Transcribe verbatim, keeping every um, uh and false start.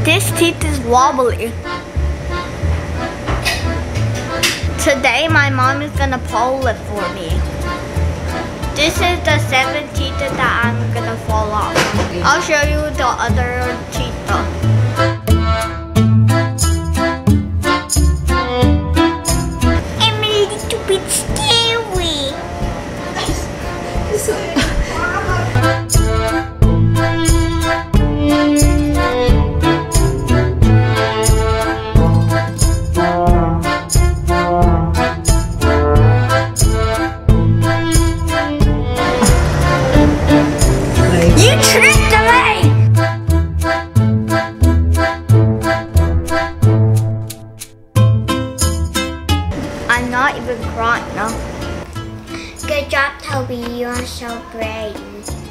This teeth is wobbly. Today my mom is gonna pull it for me. This is the seventh teeth that I'm gonna fall off. I'll show you the other teeth though. I'm a little bit scary. You tricked me! I'm not even crying now. Good job, Toby. You are so brave.